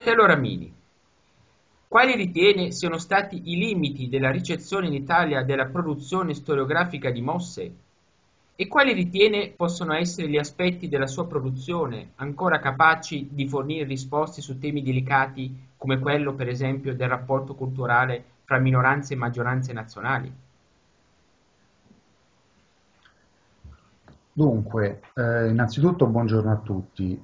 Marcello Ramini, quali ritiene siano stati i limiti della ricezione in Italia della produzione storiografica di Mosse? E quali ritiene possono essere gli aspetti della sua produzione ancora capaci di fornire risposte su temi delicati come quello, per esempio, del rapporto culturale fra minoranze e maggioranze nazionali? Dunque, innanzitutto buongiorno a tutti.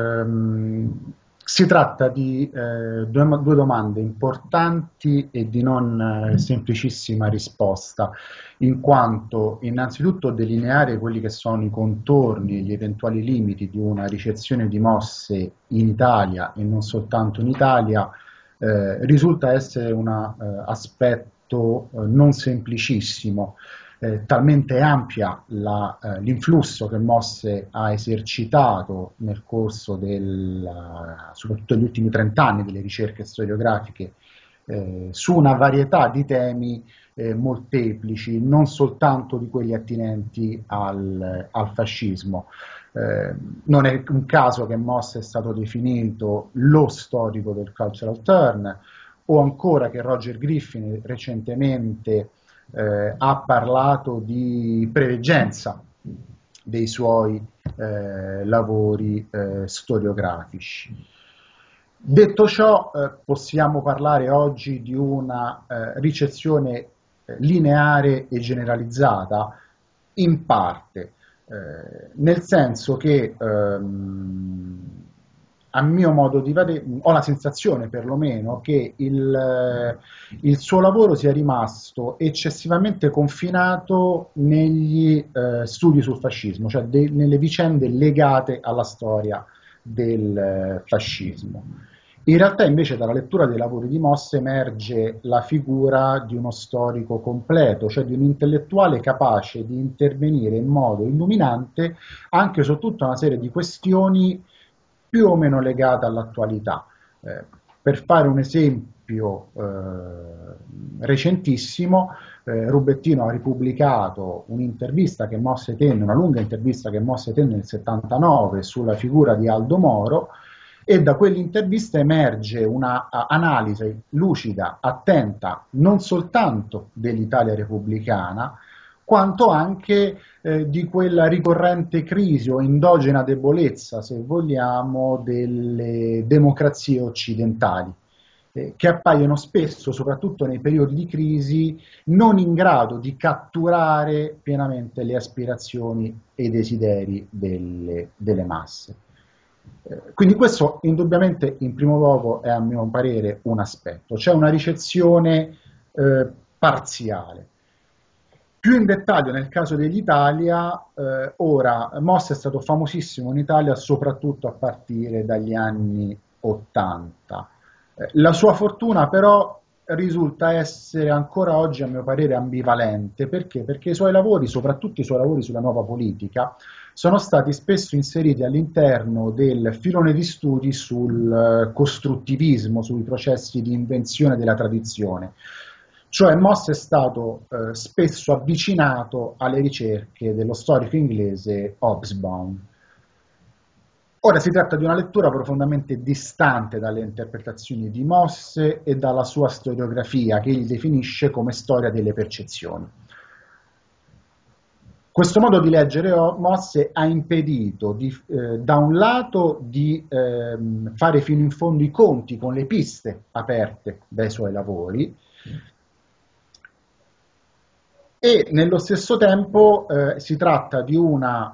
Si tratta di due domande importanti e di non semplicissima risposta, in quanto innanzitutto delineare quelli che sono i contorni e gli eventuali limiti di una ricezione di Mosse in Italia e non soltanto in Italia risulta essere un aspetto non semplicissimo. Talmente ampia l'influsso che Mosse ha esercitato nel corso soprattutto degli ultimi 30 anni delle ricerche storiografiche su una varietà di temi molteplici, non soltanto di quelli attinenti al fascismo. Non è un caso che Mosse è stato definito lo storico del cultural turn, o ancora che Roger Griffin recentemente ha parlato di preveggenza dei suoi lavori storiografici. Detto ciò, possiamo parlare oggi di una ricezione lineare e generalizzata in parte, nel senso che a mio modo di vedere, ho la sensazione perlomeno che il suo lavoro sia rimasto eccessivamente confinato negli studi sul fascismo, cioè nelle vicende legate alla storia del fascismo. In realtà invece dalla lettura dei lavori di Mosse emerge la figura di uno storico completo, cioè di un intellettuale capace di intervenire in modo illuminante anche su tutta una serie di questioni più o meno legate all'attualità. Per fare un esempio recentissimo, Rubettino ha ripubblicato un'intervista che Mosse tenne, una lunga intervista che Mosse tenne nel 79 sulla figura di Aldo Moro, e da quell'intervista emerge una analisi lucida, attenta, non soltanto dell'Italia repubblicana, quanto anche di quella ricorrente crisi o endogena debolezza, se vogliamo, delle democrazie occidentali, che appaiono spesso, soprattutto nei periodi di crisi, non in grado di catturare pienamente le aspirazioni e i desideri delle masse. Quindi questo indubbiamente in primo luogo è a mio parere un aspetto, c'è una ricezione parziale. Più in dettaglio nel caso dell'Italia, ora Mosse è stato famosissimo in Italia soprattutto a partire dagli anni 80. La sua fortuna però risulta essere ancora oggi a mio parere ambivalente, perché? Perché i suoi lavori, soprattutto i suoi lavori sulla nuova politica, sono stati spesso inseriti all'interno del filone di studi sul costruttivismo, sui processi di invenzione della tradizione. Cioè Mosse è stato spesso avvicinato alle ricerche dello storico inglese Hobsbawm. Ora si tratta di una lettura profondamente distante dalle interpretazioni di Mosse e dalla sua storiografia, che egli definisce come storia delle percezioni. Questo modo di leggere Mosse ha impedito da un lato di fare fino in fondo i conti con le piste aperte dai suoi lavori, e nello stesso tempo si tratta di una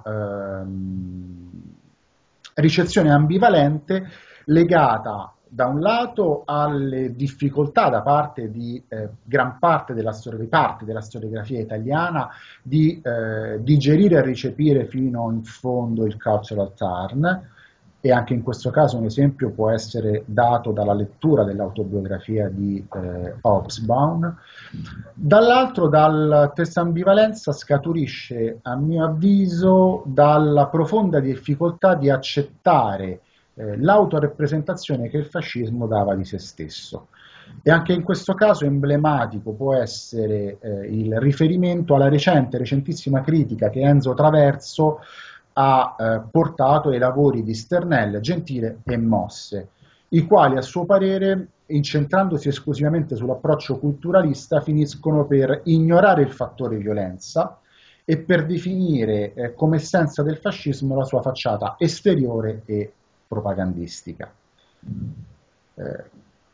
ricezione ambivalente legata da un lato alle difficoltà da parte di gran parte della storiografia italiana di digerire e recepire fino in fondo il cultural turn, e anche in questo caso un esempio può essere dato dalla lettura dell'autobiografia di Hobsbawm. Dall'altro, dalla stessa ambivalenza scaturisce, a mio avviso, dalla profonda difficoltà di accettare l'autorepresentazione che il fascismo dava di se stesso. E anche in questo caso emblematico può essere il riferimento alla recentissima critica che Enzo Traverso ha portato ai lavori di Sternel, Gentile e Mosse, i quali a suo parere, incentrandosi esclusivamente sull'approccio culturalista, finiscono per ignorare il fattore violenza e per definire come essenza del fascismo la sua facciata esteriore e propagandistica. Eh,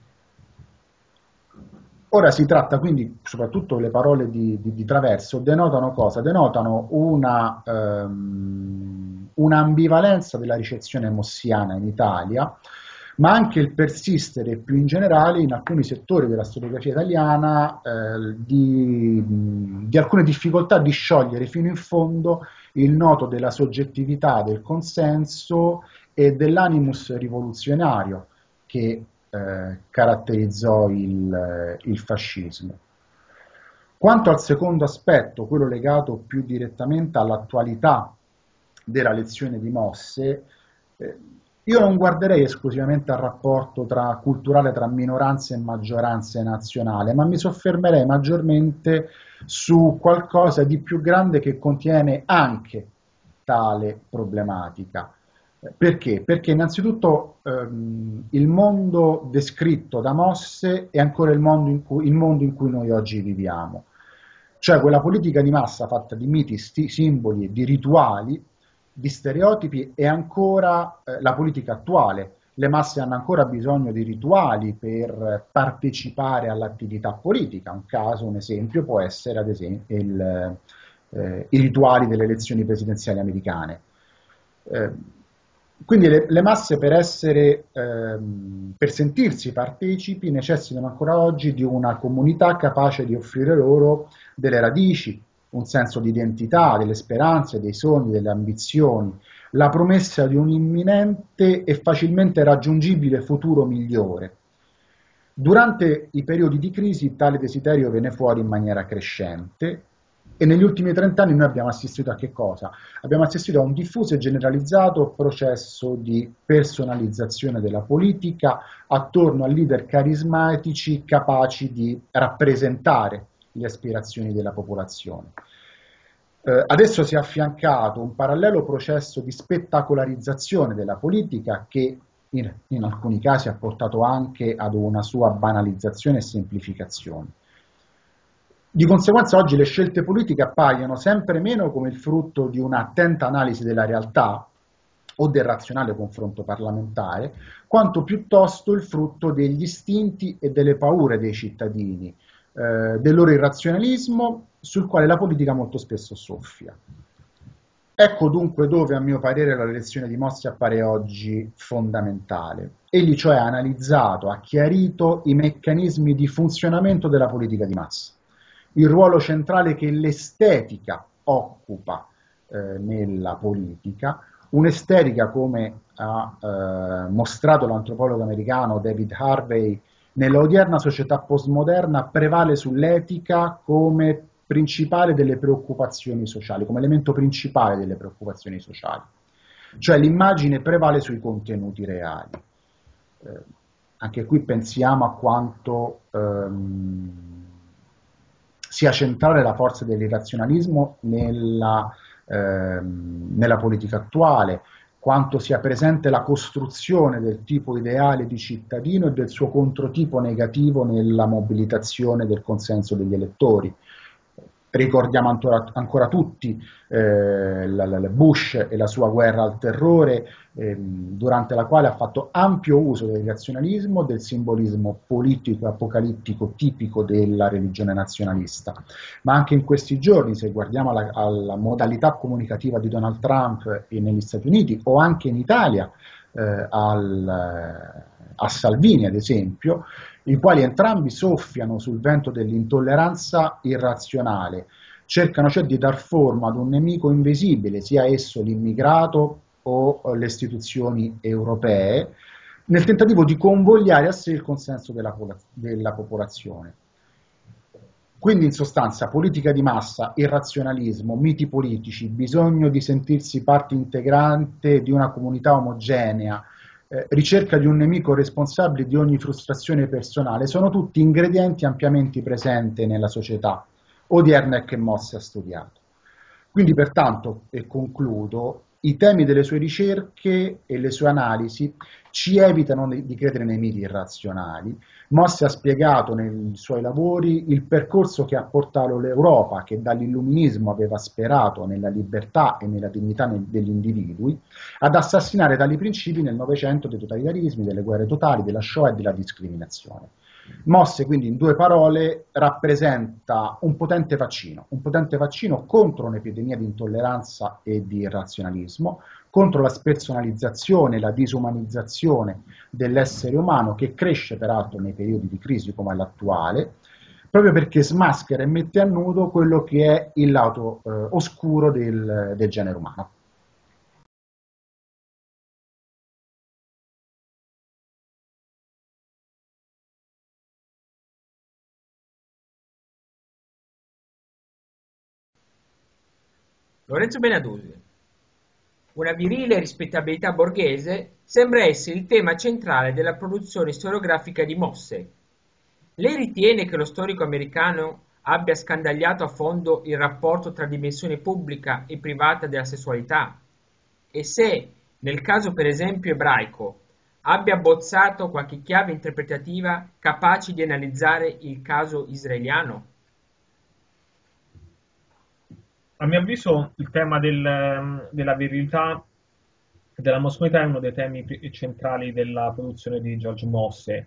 Ora si tratta quindi, soprattutto le parole di Traverso, denotano cosa? Denotano un'ambivalenza della ricezione mossiana in Italia, ma anche il persistere più in generale in alcuni settori della storiografia italiana di alcune difficoltà di sciogliere fino in fondo il nodo della soggettività, del consenso e dell'animus rivoluzionario che caratterizzò il fascismo. Quanto al secondo aspetto, quello legato più direttamente all'attualità della lezione di Mosse, io non guarderei esclusivamente al rapporto culturale tra minoranze e maggioranze nazionali, ma mi soffermerei maggiormente su qualcosa di più grande che contiene anche tale problematica. Perché? Perché innanzitutto il mondo descritto da Mosse è ancora il mondo in cui noi oggi viviamo, cioè quella politica di massa fatta di miti, simboli, di rituali, di stereotipi è ancora la politica attuale. Le masse hanno ancora bisogno di rituali per partecipare all'attività politica. Un esempio può essere ad esempio i rituali delle elezioni presidenziali americane. Quindi le masse per sentirsi partecipi necessitano ancora oggi di una comunità capace di offrire loro delle radici, un senso di identità, delle speranze, dei sogni, delle ambizioni, la promessa di un imminente e facilmente raggiungibile futuro migliore. Durante i periodi di crisi tale desiderio viene fuori in maniera crescente e negli ultimi 30 anni noi abbiamo assistito a che cosa? Abbiamo assistito a un diffuso e generalizzato processo di personalizzazione della politica attorno a leader carismatici capaci di rappresentare le aspirazioni della popolazione. Adesso si è affiancato un parallelo processo di spettacolarizzazione della politica che in alcuni casi ha portato anche ad una sua banalizzazione e semplificazione. Di conseguenza oggi le scelte politiche appaiono sempre meno come il frutto di un'attenta analisi della realtà o del razionale confronto parlamentare, quanto piuttosto il frutto degli istinti e delle paure dei cittadini, del loro irrazionalismo sul quale la politica molto spesso soffia. Ecco dunque dove a mio parere la lezione di Mosse appare oggi fondamentale. Egli cioè ha analizzato, ha chiarito i meccanismi di funzionamento della politica di massa, il ruolo centrale che l'estetica occupa nella politica, un'estetica come ha mostrato l'antropologo americano David Harvey, nella odierna società postmoderna prevale sull'etica come principale delle preoccupazioni sociali, come elemento principale delle preoccupazioni sociali, cioè l'immagine prevale sui contenuti reali. Anche qui pensiamo a quanto sia centrale la forza dell'irrazionalismo nella politica attuale, quanto sia presente la costruzione del tipo ideale di cittadino e del suo controtipo negativo nella mobilitazione del consenso degli elettori. Ricordiamo ancora tutti Bush e la sua guerra al terrore, durante la quale ha fatto ampio uso del razionalismo, del simbolismo politico e apocalittico tipico della religione nazionalista. Ma anche in questi giorni, se guardiamo alla modalità comunicativa di Donald Trump negli Stati Uniti o anche in Italia, a Salvini ad esempio, i quali entrambi soffiano sul vento dell'intolleranza irrazionale, cercano cioè di dar forma ad un nemico invisibile, sia esso l'immigrato o le istituzioni europee, nel tentativo di convogliare a sé il consenso della popolazione. Quindi in sostanza politica di massa, irrazionalismo, miti politici, bisogno di sentirsi parte integrante di una comunità omogenea, ricerca di un nemico responsabile di ogni frustrazione personale, sono tutti ingredienti ampiamente presenti nella società odierna e che Mosse ha studiato. Quindi pertanto, e concludo, i temi delle sue ricerche e le sue analisi ci evitano di credere nei miti irrazionali. Mossi ha spiegato nei suoi lavori il percorso che ha portato l'Europa, che dall'illuminismo aveva sperato nella libertà e nella dignità degli individui, ad assassinare tali principi nel Novecento dei totalitarismi, delle guerre totali, della Shoah e della discriminazione. Mosse, quindi, in due parole, rappresenta un potente vaccino contro un'epidemia di intolleranza e di irrazionalismo, contro la spersonalizzazione e la disumanizzazione dell'essere umano, che cresce peraltro nei periodi di crisi come l'attuale, proprio perché smaschera e mette a nudo quello che è il lato oscuro del genere umano. Lorenzo Benadusi. Una virile rispettabilità borghese sembra essere il tema centrale della produzione storiografica di Mosse. Lei ritiene che lo storico americano abbia scandagliato a fondo il rapporto tra dimensione pubblica e privata della sessualità? E se, nel caso per esempio ebraico, abbia abbozzato qualche chiave interpretativa capace di analizzare il caso israeliano? A mio avviso il tema della virilità e della mascolinità è uno dei temi centrali della produzione di George Mosse,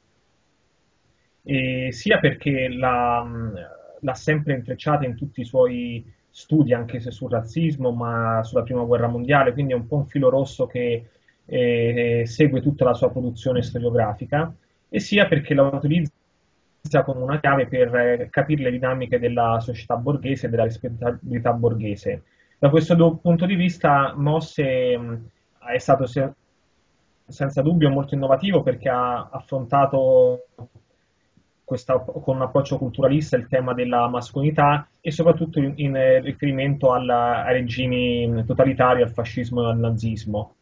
e sia perché l'ha sempre intrecciata in tutti i suoi studi, anche se sul razzismo, ma sulla prima guerra mondiale, quindi è un po' un filo rosso che segue tutta la sua produzione storiografica, e sia perché la utilizza come una chiave per capire le dinamiche della società borghese e della rispettabilità borghese. Da questo punto di vista Mosse è stato senza dubbio molto innovativo, perché ha affrontato con un approccio culturalista il tema della mascolinità, e soprattutto in riferimento ai regimi totalitari, al fascismo e al nazismo.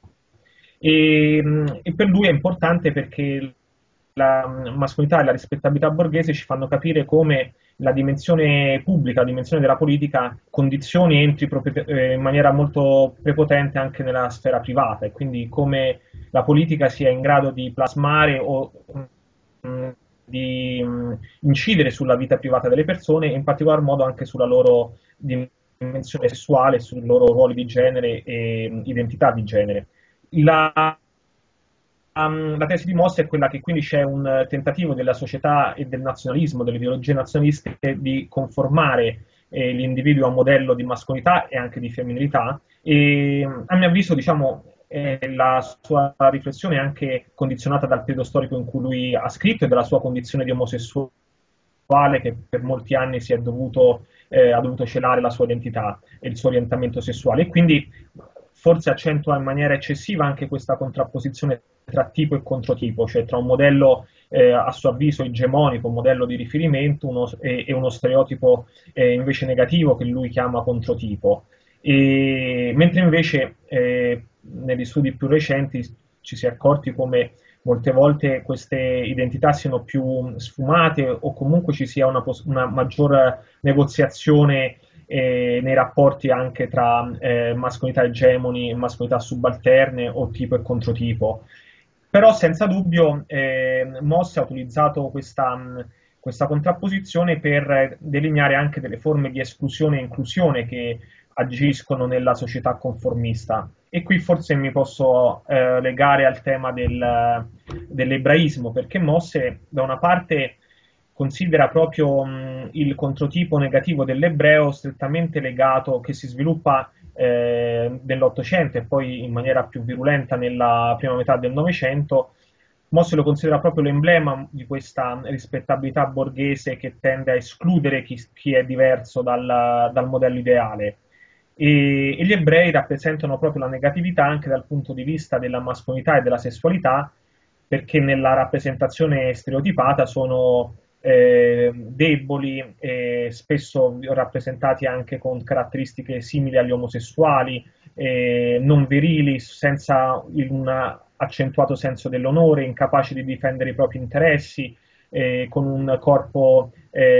E per lui è importante perché la mascolinità e la rispettabilità borghese ci fanno capire come la dimensione pubblica, la dimensione della politica condizioni, entri in maniera molto prepotente anche nella sfera privata, e quindi come la politica sia in grado di plasmare o di incidere sulla vita privata delle persone, e in particolar modo anche sulla loro dimensione sessuale, sui loro ruoli di genere e identità di genere. La tesi di Mosse è quella che quindi c'è un tentativo della società e del nazionalismo, delle ideologie nazionaliste, di conformare l'individuo a un modello di mascolinità e anche di femminilità, e a mio avviso, diciamo, la sua riflessione è anche condizionata dal periodo storico in cui lui ha scritto e dalla sua condizione di omosessuale, che per molti anni ha dovuto celare la sua identità e il suo orientamento sessuale, e quindi forse accentua in maniera eccessiva anche questa contrapposizione tra tipo e controtipo, cioè tra un modello a suo avviso egemonico, un modello di riferimento, e uno stereotipo invece negativo che lui chiama controtipo. Mentre invece negli studi più recenti ci si è accorti come molte volte queste identità siano più sfumate, o comunque ci sia una maggior negoziazione nei rapporti anche tra mascolinità egemoni e mascolinità subalterne, o tipo e controtipo. Però senza dubbio Mosse ha utilizzato questa contrapposizione per delineare anche delle forme di esclusione e inclusione che agiscono nella società conformista. E qui forse mi posso legare al tema dell'ebraismo, perché Mosse da una parte considera proprio il controtipo negativo dell'ebreo strettamente legato, che si sviluppa nell'Ottocento e poi in maniera più virulenta nella prima metà del Novecento. Mosse lo considera proprio l'emblema di questa rispettabilità borghese che tende a escludere chi è diverso dal modello ideale. E gli ebrei rappresentano proprio la negatività anche dal punto di vista della mascolinità e della sessualità, perché nella rappresentazione stereotipata sono deboli, spesso rappresentati anche con caratteristiche simili agli omosessuali, non virili, senza un accentuato senso dell'onore, incapaci di difendere i propri interessi, con un corpo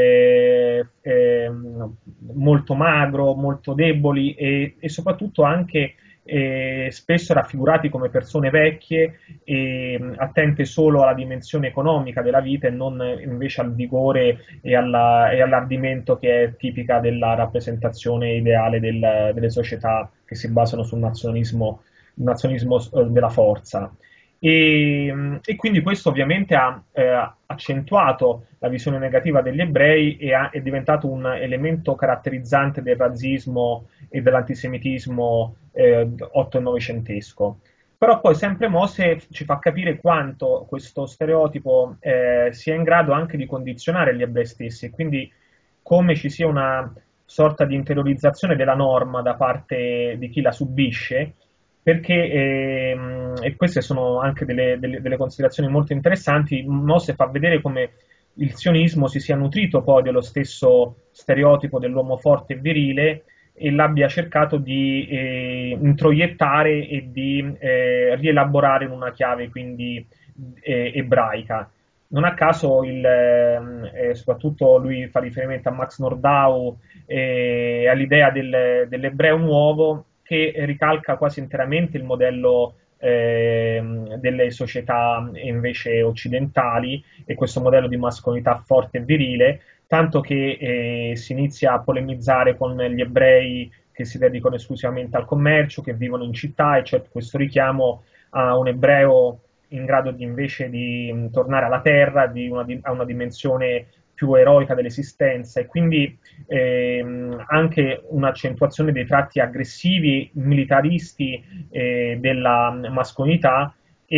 molto magro, molto deboli e soprattutto anche spesso raffigurati come persone vecchie e attente solo alla dimensione economica della vita e non invece al vigore e all'ardimento che è tipica della rappresentazione ideale delle società che si basano sul nazionalismo, della forza. E quindi questo ovviamente ha accentuato la visione negativa degli ebrei e è diventato un elemento caratterizzante del razzismo e dell'antisemitismo otto e novecentesco. Però poi sempre Mose ci fa capire quanto questo stereotipo sia in grado anche di condizionare gli ebrei stessi e quindi come ci sia una sorta di interiorizzazione della norma da parte di chi la subisce, perché, e queste sono anche delle considerazioni molto interessanti, Mose fa vedere come il sionismo si sia nutrito poi dello stesso stereotipo dell'uomo forte e virile e l'abbia cercato di introiettare e di rielaborare in una chiave quindi ebraica. Non a caso, soprattutto lui fa riferimento a Max Nordau e all'idea dell'ebreo nuovo che ricalca quasi interamente il modello delle società invece occidentali e questo modello di mascolinità forte e virile, tanto che si inizia a polemizzare con gli ebrei che si dedicano esclusivamente al commercio, che vivono in città, e c'è questo richiamo a un ebreo in grado di invece di tornare alla terra, a una dimensione più eroica dell'esistenza e quindi anche un'accentuazione dei tratti aggressivi, militaristi della mascolinità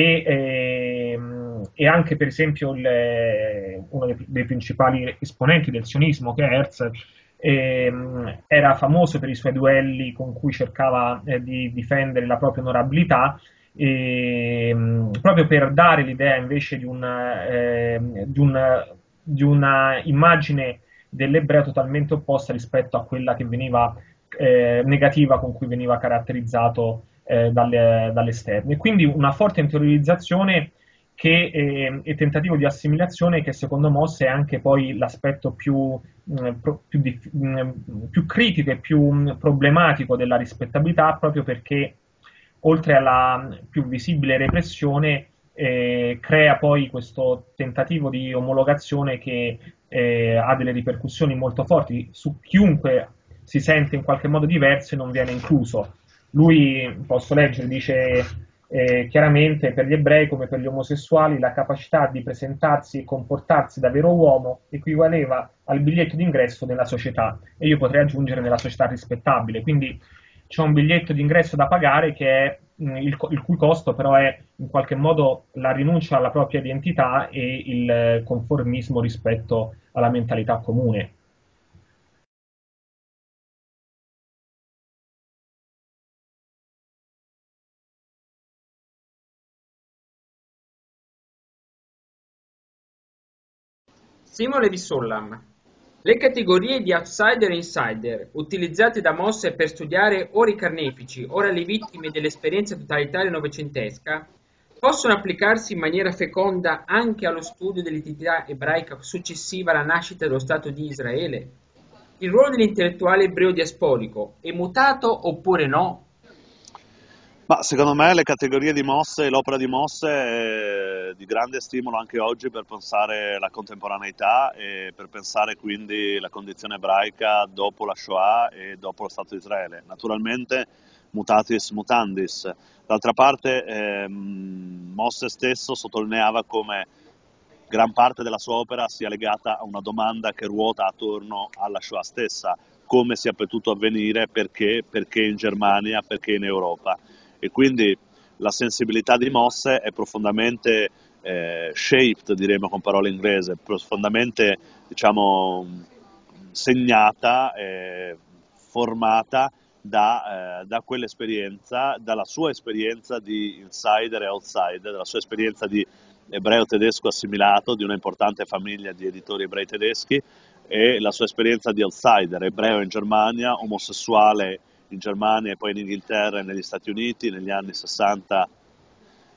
e anche per esempio uno dei principali esponenti del sionismo che è Herzl era famoso per i suoi duelli con cui cercava di difendere la propria onorabilità proprio per dare l'idea invece di una immagine dell'ebreo totalmente opposta rispetto a quella che veniva negativa con cui veniva caratterizzato dall'esterno. E quindi una forte interiorizzazione e tentativo di assimilazione che secondo Mosse è anche poi l'aspetto più critico e più problematico della rispettabilità, proprio perché oltre alla più visibile repressione crea poi questo tentativo di omologazione che ha delle ripercussioni molto forti su chiunque si sente in qualche modo diverso e non viene incluso. Lui, posso leggere, dice chiaramente per gli ebrei come per gli omosessuali la capacità di presentarsi e comportarsi da vero uomo equivaleva al biglietto d'ingresso nella società e io potrei aggiungere nella società rispettabile. Quindi c'è un biglietto d'ingresso da pagare che è il cui costo però è in qualche modo la rinuncia alla propria identità e il conformismo rispetto alla mentalità comune. Simone di Sollam. Le categorie di outsider e insider, utilizzate da Mosse per studiare ora i carnefici, ora le vittime dell'esperienza totalitaria novecentesca, possono applicarsi in maniera feconda anche allo studio dell'identità ebraica successiva alla nascita dello Stato di Israele? Il ruolo dell'intellettuale ebreo diasporico è mutato oppure no? Ma secondo me le categorie di Mosse e l'opera di Mosse è di grande stimolo anche oggi per pensare la contemporaneità e per pensare quindi la condizione ebraica dopo la Shoah e dopo lo Stato di Israele. Naturalmente mutatis mutandis. D'altra parte Mosse stesso sottolineava come gran parte della sua opera sia legata a una domanda che ruota attorno alla Shoah stessa, come sia potuto avvenire, perché in Germania, perché in Europa. E quindi la sensibilità di Mosse è profondamente shaped, diremo con parole inglese, profondamente diciamo, segnata, formata da quell'esperienza, dalla sua esperienza di insider e outsider, dalla sua esperienza di ebreo tedesco assimilato, di una importante famiglia di editori ebrei tedeschi, e la sua esperienza di outsider, ebreo in Germania, omosessuale in Germania e poi in Inghilterra e negli Stati Uniti negli anni 60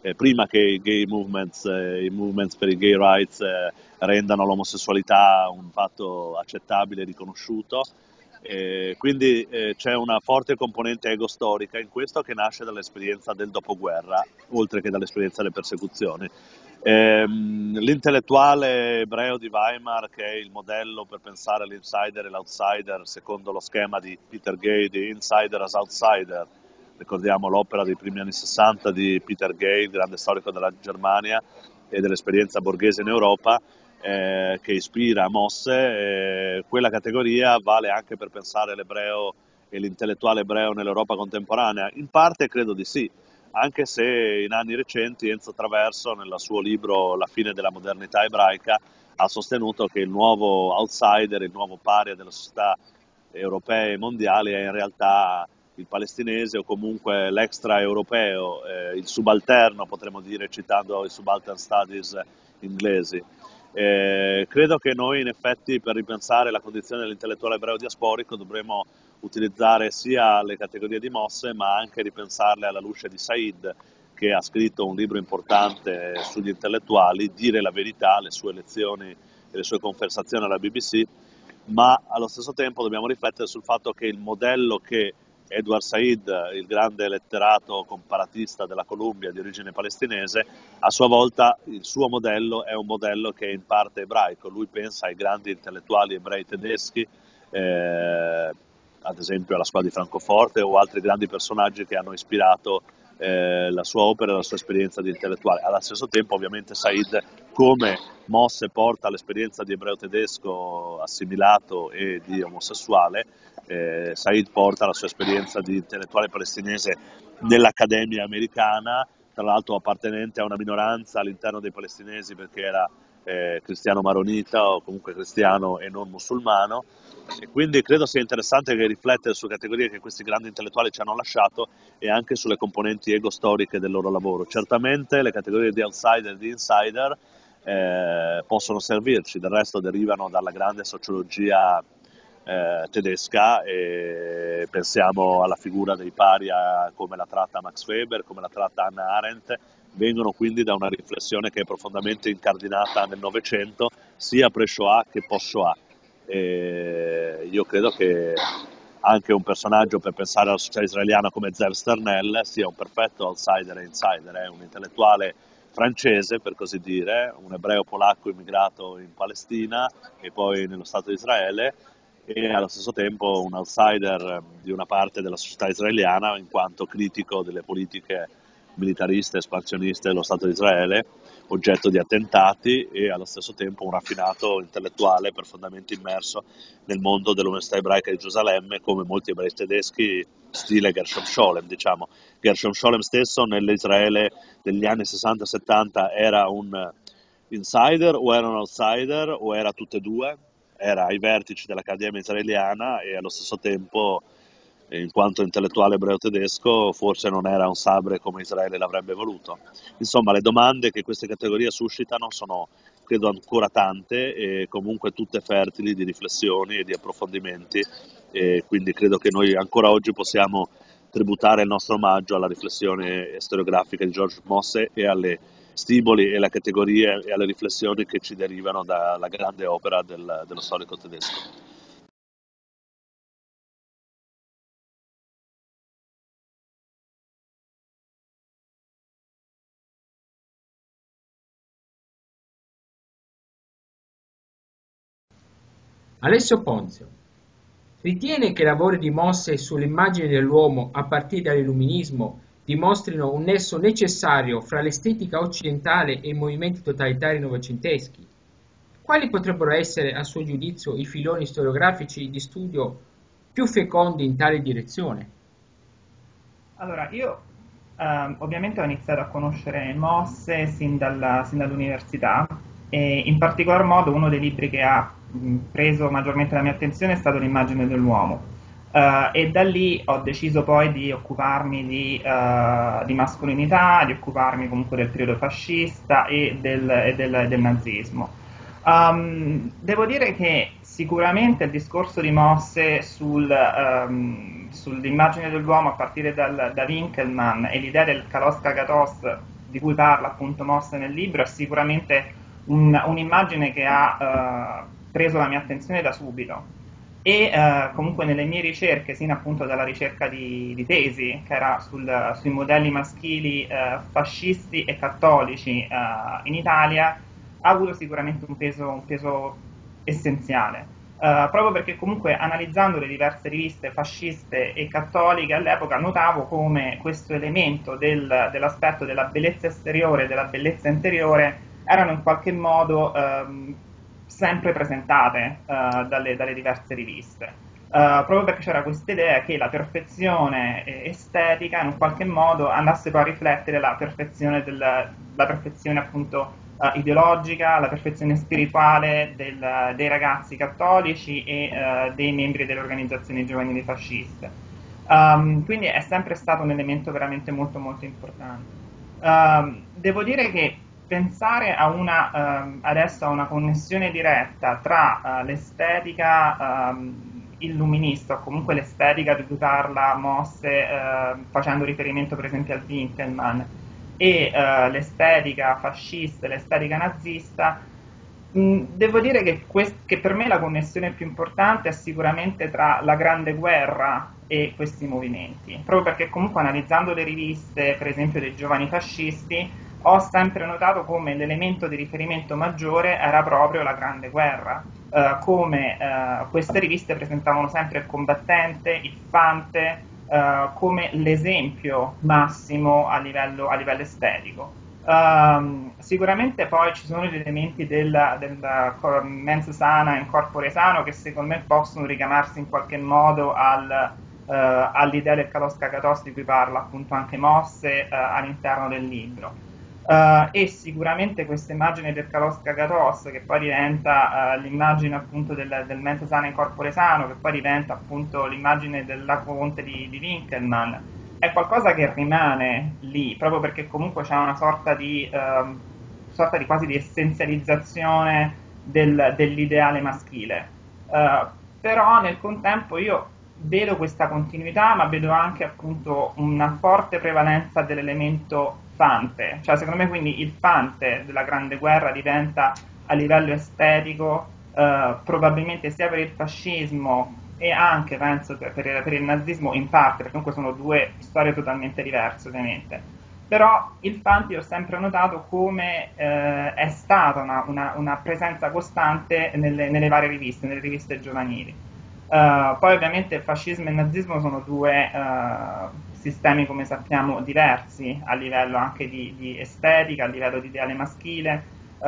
prima che i movements per i gay rights rendano l'omosessualità un fatto accettabile e riconosciuto. Quindi c'è una forte componente ego-storica in questo, che nasce dall'esperienza del dopoguerra, oltre che dall'esperienza delle persecuzioni. L'intellettuale ebreo di Weimar, che è il modello per pensare l'insider e l'outsider secondo lo schema di Peter Gay di Insider as Outsider, ricordiamo l'opera dei primi anni 60 di Peter Gay, il grande storico della Germania e dell'esperienza borghese in Europa, che ispira Mosse. Quella categoria vale anche per pensare l'ebreo e l'intellettuale ebreo nell'Europa contemporanea? In parte credo di sì, anche se in anni recenti Enzo Traverso, nel suo libro La fine della modernità ebraica, ha sostenuto che il nuovo outsider, il nuovo paria delle società europee e mondiali è in realtà il palestinese, o comunque l'extraeuropeo, il subalterno, potremmo dire, citando i subaltern studies inglesi. Credo che noi in effetti, per ripensare la condizione dell'intellettuale ebreo diasporico, dovremmo utilizzare sia le categorie di Mosse, ma anche ripensarle alla luce di Said, che ha scritto un libro importante sugli intellettuali, Dire la verità, le sue lezioni e le sue conversazioni alla BBC, ma allo stesso tempo dobbiamo riflettere sul fatto che il modello che Edward Said, il grande letterato comparatista della Columbia di origine palestinese, a sua volta il suo modello è un modello che è in parte ebraico. Lui pensa ai grandi intellettuali ebrei tedeschi, ad esempio alla scuola di Francoforte, o altri grandi personaggi che hanno ispirato la sua opera e la sua esperienza di intellettuale. Allo stesso tempo, ovviamente, Said, come Mosse porta l'esperienza di ebreo tedesco assimilato e di omosessuale, Said porta la sua esperienza di intellettuale palestinese nell'accademia americana, tra l'altro appartenente a una minoranza all'interno dei palestinesi, perché era cristiano maronita, o comunque cristiano e non musulmano. E quindi credo sia interessante che riflettere su categorie che questi grandi intellettuali ci hanno lasciato, e anche sulle componenti ego-storiche del loro lavoro. Certamente le categorie di outsider e di insider possono servirci, del resto derivano dalla grande sociologia tedesca, e pensiamo alla figura dei paria come la tratta Max Weber, come la tratta Hannah Arendt. Vengono quindi da una riflessione che è profondamente incardinata nel Novecento, sia pre-Shoah che post-Shoah. Io credo che anche un personaggio, per pensare alla società israeliana, come Zev Sternel, sia un perfetto outsider e insider, è un intellettuale francese, per così dire, un ebreo polacco immigrato in Palestina e poi nello Stato di Israele, e allo stesso tempo un outsider di una parte della società israeliana, in quanto critico delle politiche militariste, espansioniste dello Stato di Israele, oggetto di attentati, e allo stesso tempo un raffinato intellettuale profondamente immerso nel mondo dell'università ebraica di Gerusalemme, come molti ebrei tedeschi, stile Gershom Scholem, diciamo. Gershom Scholem stesso nell'Israele degli anni 60-70 era un insider o era un outsider, o era tutte e due? Era ai vertici dell'Accademia israeliana, e allo stesso tempo, in quanto intellettuale ebreo tedesco, forse non era un sabre come Israele l'avrebbe voluto. Insomma, le domande che queste categorie suscitano sono, credo, ancora tante, e comunque tutte fertili di riflessioni e di approfondimenti, e quindi credo che noi ancora oggi possiamo tributare il nostro omaggio alla riflessione storiografica di George Mosse, e alle stimoli e alle categorie e alle riflessioni che ci derivano dalla grande opera dello storico tedesco. Alessio Ponzio ritiene che i lavori di Mosse sull'immagine dell'uomo a partire dall'illuminismo dimostrino un nesso necessario fra l'estetica occidentale e i movimenti totalitari novecenteschi? Quali potrebbero essere, a suo giudizio, i filoni storiografici di studio più fecondi in tale direzione? Allora, io ovviamente ho iniziato a conoscere Mosse sin dall'università, e in particolar modo uno dei libri che ha preso maggiormente la mia attenzione è stato L'immagine dell'uomo. E da lì ho deciso poi di occuparmi di mascolinità, di occuparmi comunque del periodo fascista e del nazismo. Devo dire che sicuramente il discorso di Mosse sull'immagine dell'uomo a partire da Winkelmann, e l'idea del Kalos Kagatos di cui parla appunto Mosse nel libro è sicuramente un'immagine che ha preso la mia attenzione da subito. E comunque nelle mie ricerche, sino appunto dalla ricerca di tesi, che era sui modelli maschili fascisti e cattolici in Italia, ha avuto sicuramente un peso essenziale. Proprio perché comunque analizzando le diverse riviste fasciste e cattoliche all'epoca notavo come questo elemento dell'aspetto della bellezza esteriore e della bellezza interiore erano in qualche modo sempre presentate dalle diverse riviste. Proprio perché c'era questa idea che la perfezione estetica in un qualche modo andasse poi a riflettere la perfezione appunto ideologica, la perfezione spirituale dei ragazzi cattolici e dei membri delle organizzazioni giovanili fasciste. Quindi è sempre stato un elemento veramente molto molto importante. Devo dire che pensare adesso a una connessione diretta tra l'estetica illuminista o comunque l'estetica di cui parla Mosse facendo riferimento per esempio al Winkelmann e l'estetica fascista e l'estetica nazista, devo dire che per me la connessione più importante è sicuramente tra la Grande Guerra e questi movimenti, proprio perché comunque analizzando le riviste per esempio dei giovani fascisti ho sempre notato come l'elemento di riferimento maggiore era proprio la Grande Guerra, come queste riviste presentavano sempre il combattente, il fante, come l'esempio massimo a livello estetico. Sicuramente poi ci sono gli elementi del mens sana in corpore sano che secondo me possono richiamarsi in qualche modo all'idea del kalos kagatos di cui parla appunto anche Mosse all'interno del libro. E sicuramente questa immagine del kalos kagatos che poi diventa l'immagine appunto del mens sana in corpore sano, che poi diventa appunto l'immagine dell'acquafonte di Winkelmann, è qualcosa che rimane lì proprio perché comunque c'è una sorta di quasi di essenzializzazione dell'ideale maschile. Però nel contempo io vedo questa continuità, ma vedo anche appunto una forte prevalenza dell'elemento fante, cioè secondo me quindi il fante della Grande Guerra diventa a livello estetico probabilmente sia per il fascismo e anche penso per il nazismo in parte, perché comunque sono due storie totalmente diverse ovviamente, però il fante io ho sempre notato come è stata una presenza costante nelle varie riviste, nelle riviste giovanili. Poi ovviamente il fascismo e il nazismo sono due sistemi, come sappiamo, diversi a livello anche di estetica, a livello di ideale maschile.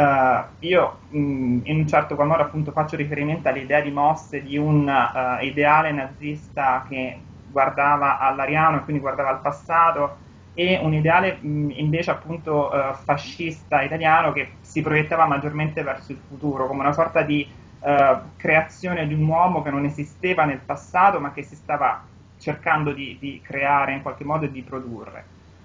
Io in un certo qual modo appunto faccio riferimento all'idea di Mosse di un ideale nazista che guardava all'ariano e quindi guardava al passato e un ideale invece appunto fascista italiano che si proiettava maggiormente verso il futuro, come una sorta di creazione di un uomo che non esisteva nel passato ma che si stava cercando di creare in qualche modo e di produrre.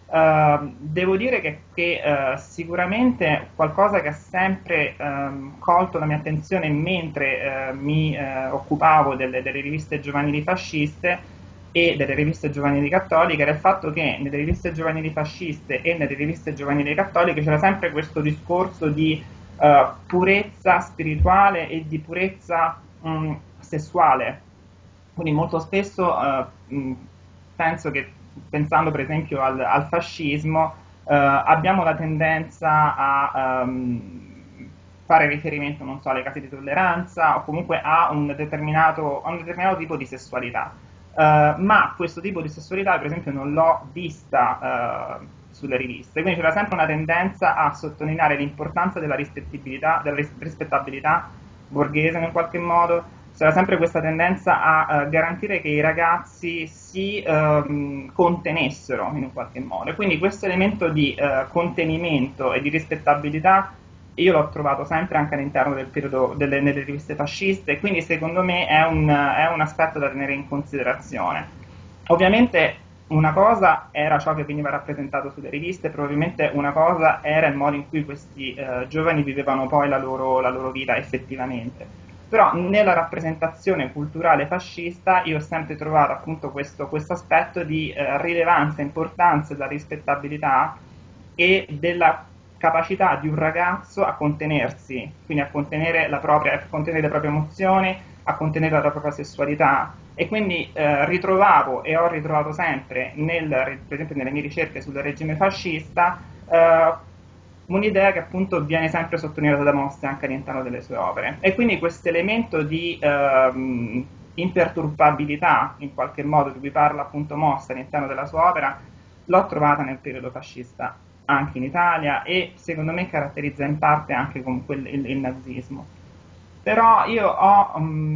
Devo dire che sicuramente qualcosa che ha sempre colto la mia attenzione mentre mi occupavo delle riviste giovanili fasciste e delle riviste giovanili cattoliche era il fatto che nelle riviste giovanili fasciste e nelle riviste giovanili cattoliche c'era sempre questo discorso di purezza spirituale e di purezza sessuale. Quindi molto spesso penso che, pensando per esempio al fascismo, abbiamo la tendenza a fare riferimento, non so, alle case di tolleranza o comunque a un determinato tipo di sessualità. Ma questo tipo di sessualità, per esempio, non l'ho vista sulle riviste, quindi c'era sempre una tendenza a sottolineare l'importanza della rispettabilità borghese in qualche modo, c'era sempre questa tendenza a garantire che i ragazzi si contenessero in un qualche modo, e quindi questo elemento di contenimento e di rispettabilità io l'ho trovato sempre anche all'interno del periodo nelle riviste fasciste, quindi secondo me è un aspetto da tenere in considerazione. Ovviamente una cosa era ciò che veniva rappresentato sulle riviste, probabilmente una cosa era il modo in cui questi giovani vivevano poi la loro vita effettivamente. Però nella rappresentazione culturale fascista io ho sempre trovato appunto questo aspetto di rilevanza, importanza della rispettabilità e della capacità di un ragazzo a contenersi, quindi a contenere a contenere le proprie emozioni, a contenere la propria sessualità. E quindi ritrovavo e ho ritrovato sempre, per esempio nelle mie ricerche sul regime fascista, un'idea che appunto viene sempre sottolineata da Mosse anche all'interno delle sue opere. E quindi questo elemento di imperturbabilità, in qualche modo, di cui parla appunto Mosse all'interno della sua opera, l'ho trovata nel periodo fascista anche in Italia, e secondo me caratterizza in parte anche comunque il nazismo. Però io ho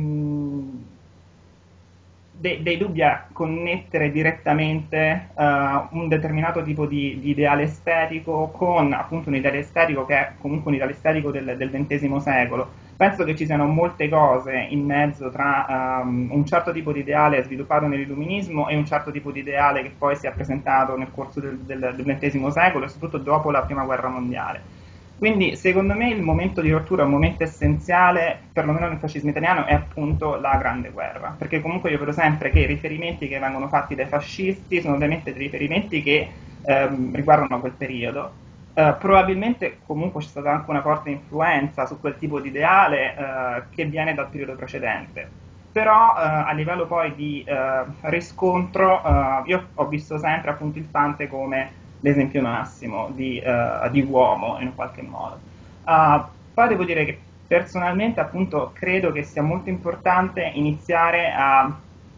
dei dubbi a connettere direttamente un determinato tipo di ideale estetico con appunto un ideale estetico che è comunque un ideale estetico del XX secolo. Penso che ci siano molte cose in mezzo tra un certo tipo di ideale sviluppato nell'illuminismo e un certo tipo di ideale che poi si è presentato nel corso del XX secolo e soprattutto dopo la Prima Guerra Mondiale. Quindi secondo me il momento di rottura, un momento essenziale, perlomeno nel fascismo italiano, è appunto la Grande Guerra, perché comunque io vedo sempre che i riferimenti che vengono fatti dai fascisti sono ovviamente dei riferimenti che riguardano quel periodo. Probabilmente comunque c'è stata anche una forte influenza su quel tipo di ideale che viene dal periodo precedente. Però a livello poi di riscontro io ho visto sempre appunto il Fante come l'esempio massimo di uomo in qualche modo. Poi devo dire che personalmente appunto credo che sia molto importante iniziare a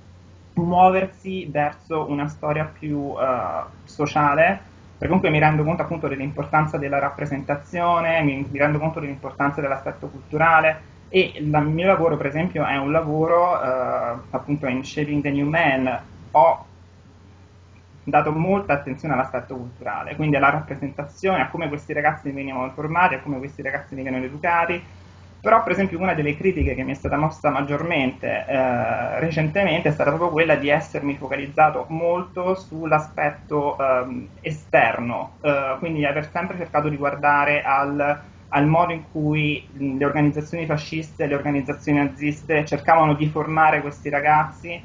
muoversi verso una storia più sociale, perché comunque mi rendo conto appunto dell'importanza della rappresentazione, mi rendo conto dell'importanza dell'aspetto culturale, e il mio lavoro per esempio è un lavoro appunto in Shaping the New Man. Ho dato molta attenzione all'aspetto culturale, quindi alla rappresentazione, a come questi ragazzi venivano formati, a come questi ragazzi venivano educati. Però per esempio una delle critiche che mi è stata mossa maggiormente recentemente è stata proprio quella di essermi focalizzato molto sull'aspetto esterno, quindi aver sempre cercato di guardare al modo in cui le organizzazioni fasciste, le organizzazioni naziste cercavano di formare questi ragazzi,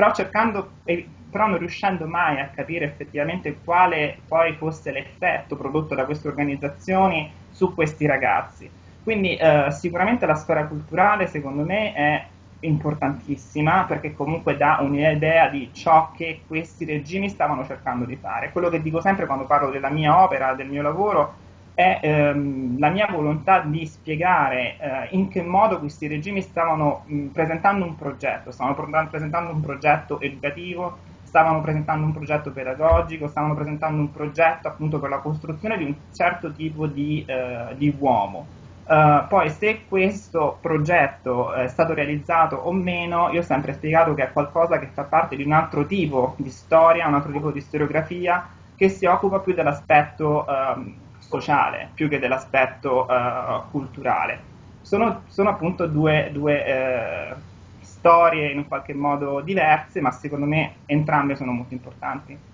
però non riuscendo mai a capire effettivamente quale poi fosse l'effetto prodotto da queste organizzazioni su questi ragazzi. Quindi sicuramente la storia culturale secondo me è importantissima, perché comunque dà un'idea di ciò che questi regimi stavano cercando di fare. Quello che dico sempre quando parlo della mia opera, del mio lavoro, è la mia volontà di spiegare in che modo questi regimi stavano presentando un progetto, presentando un progetto educativo, stavano presentando un progetto pedagogico, stavano presentando un progetto appunto per la costruzione di un certo tipo di uomo. Poi se questo progetto è stato realizzato o meno, io ho sempre spiegato che è qualcosa che fa parte di un altro tipo di storia, un altro tipo di storiografia, che si occupa più dell'aspetto sociale, più che dell'aspetto culturale. Sono appunto due storie in un qualche modo diverse, ma secondo me entrambe sono molto importanti.